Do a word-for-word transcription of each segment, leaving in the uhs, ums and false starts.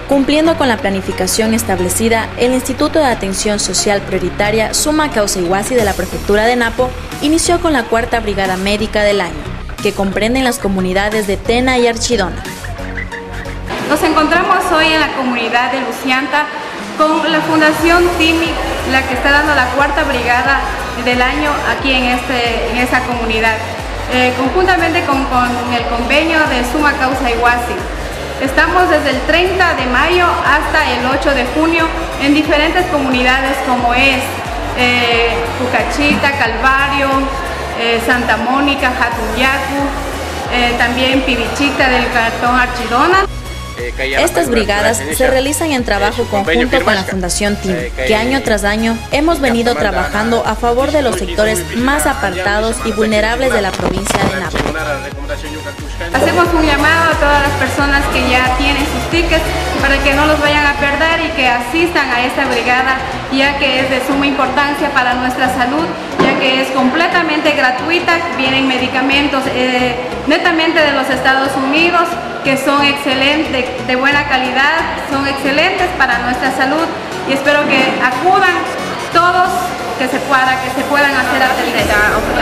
Cumpliendo con la planificación establecida, el Instituto de Atención Social Prioritaria Suma Causa Iguasi de la Prefectura de Napo inició con la cuarta Brigada Médica del año, que comprenden las comunidades de Tena y Archidona. Nos encontramos hoy en la comunidad de Lucianta con la Fundación Timi, la que está dando la cuarta brigada del año aquí en, este, en esta comunidad, eh, conjuntamente con, con el convenio de Suma Causa Iguasi. Estamos desde el treinta de mayo hasta el ocho de junio en diferentes comunidades como es eh, Pucachita, Calvario, eh, Santa Mónica, Jatunyacu, eh, también Pibichita del cantón Archidona. Estas brigadas se realizan en trabajo conjunto con la Fundación T I M, que año tras año hemos venido trabajando a favor de los sectores más apartados y vulnerables de la provincia de Napo. Hacemos un llamado a todas las personas que ya tienen sus tickets para que no los vayan a perder y que asistan a esta brigada, ya que es de suma importancia para nuestra salud, ya que es completamente gratuita, vienen medicamentos eh, netamente de los Estados Unidos, que son excelentes, de buena calidad, son excelentes para nuestra salud y espero que acudan todos, que se pueda, que se puedan hacer atendidos.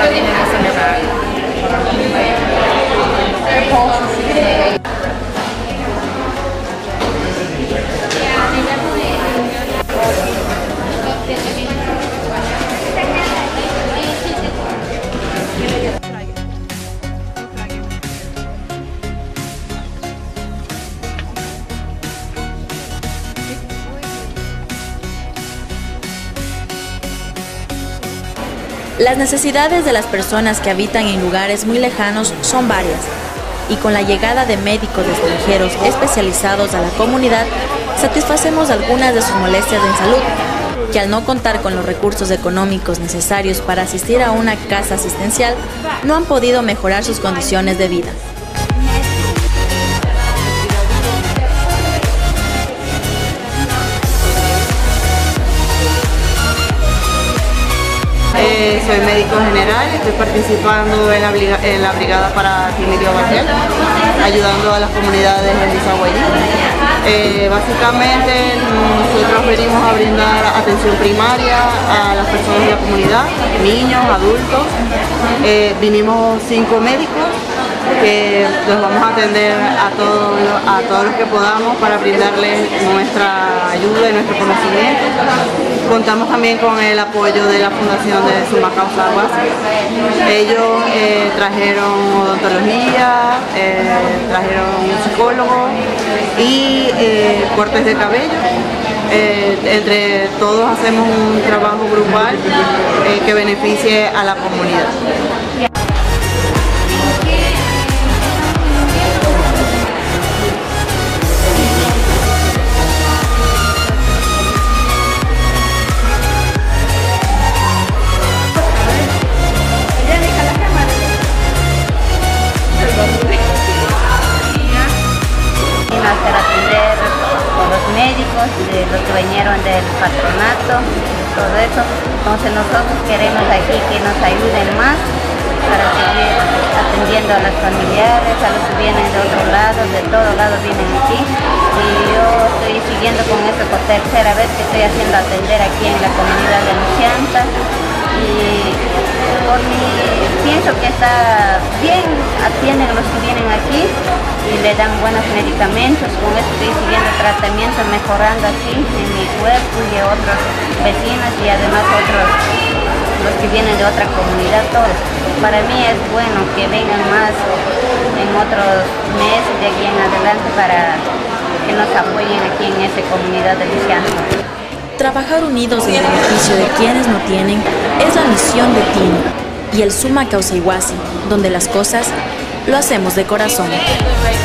Las necesidades de las personas que habitan en lugares muy lejanos son varias, y con la llegada de médicos extranjeros especializados a la comunidad, satisfacemos algunas de sus molestias en salud, que al no contar con los recursos económicos necesarios para asistir a una casa asistencial, no han podido mejorar sus condiciones de vida. Eh, soy médico general, estoy participando en la, en la brigada para Timirio Batel, ayudando a las comunidades de Misahuayí. Eh, básicamente nosotros venimos a brindar atención primaria a las personas de la comunidad, niños, adultos. Eh, vinimos cinco médicos que los vamos a atender a todos, a todos los que podamos para brindarles nuestra ayuda y nuestro conocimiento. Contamos también con el apoyo de la Fundación de Suma Causa Iguasi. Ellos eh, trajeron odontología, eh, trajeron un psicólogo y eh, cortes de cabello. Eh, entre todos hacemos un trabajo grupal eh, que beneficie a la comunidad. Hacer atender con los médicos, de los que vinieron del patronato, todo eso. Entonces nosotros queremos aquí que nos ayuden más para seguir atendiendo a los familiares, a los que vienen de otro lado, de todos lados vienen aquí. Y yo estoy siguiendo con esto por tercera vez que estoy haciendo atender aquí en la comunidad de Lucianta. Y por mi, pienso que está bien, atienden a los que vienen aquí y le dan buenos medicamentos. Con esto estoy siguiendo tratamiento, mejorando aquí en mi cuerpo y de otros vecinos y además otros, los que vienen de otra comunidad, todos. Para mí es bueno que vengan más en otros meses de aquí en adelante para que nos apoyen aquí en esta comunidad de Lucianta. Trabajar unidos en beneficio de quienes no tienen es la misión de T I M y el Suma Causa Iguasi, donde las cosas lo hacemos de corazón.